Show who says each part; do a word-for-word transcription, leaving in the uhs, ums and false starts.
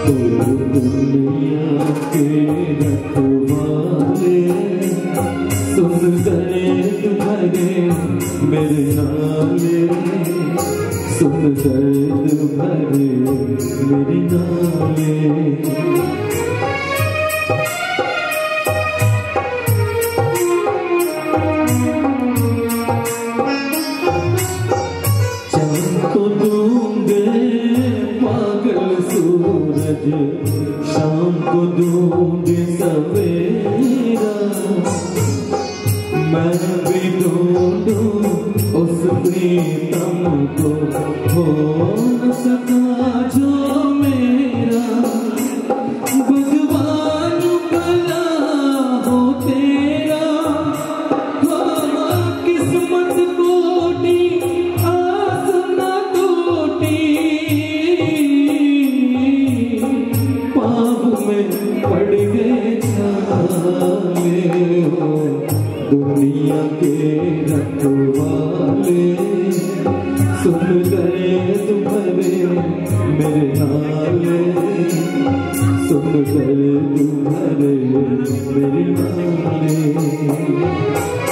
Speaker 1: दुनिया के रखवाले सुन दर्द भरे मेरे नाले, सुन दर्द भरे मेरे नाले। शाम को दूंगे सवेरा, मैं भी ढूंढूं उस प्रीतम को, हो न सका जो मेरा। भगवान भला हो तेरा, हो किस्मत कोटी आस न टूटी। पड़ गए छाले हो दुनिया के रखवाले, सुन गए तुम्हारे मेरे नाले, सुन गए तुम्हारे मेरे नाले।